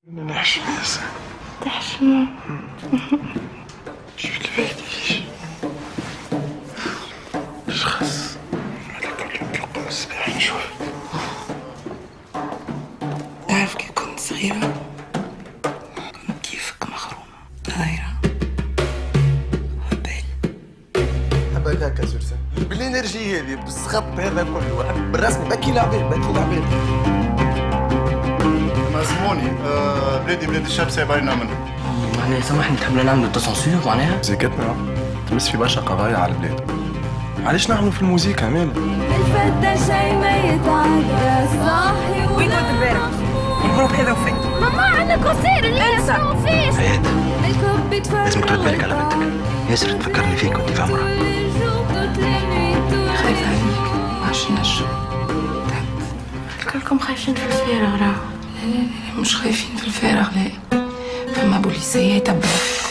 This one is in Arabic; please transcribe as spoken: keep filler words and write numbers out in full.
انا نحشم يا سا. تحشموا؟ شوف الفايديش اش خاص هذا كل يوم كيوقع الصباح نشوف. تعرف كي كنت صغيرة كنت كيفك مخرومة دايرة هبال. هبال هكا سوسن بالانرجي هذه بالسخط هذا كله بالرسم بكي العباد بكي العباد. مزموني آه بلادي بلاد الشاب سايبيننا منه. معناها سامحني تحب نعملوا تسانسور معناها؟ موسيقتنا تمس في برشا قضايا على البلاد. علاش نعملوا في الموسيقى مال؟ الفتى شي ما يتعدى صاحي وين كنت امبارح؟ الجروب هذا وفات. ماما عندنا كونسير اللي نسمعوا فيه. فهد لازم ترد بالك على بنتك، ياسر تفكرني فيك وانت في عمرها. خايفة عليك معرفش نجم. كلكم خايفين في الفارغ راه. لا لا لا مش خايفين في الفارغ لا. فما بوليسية تبعك.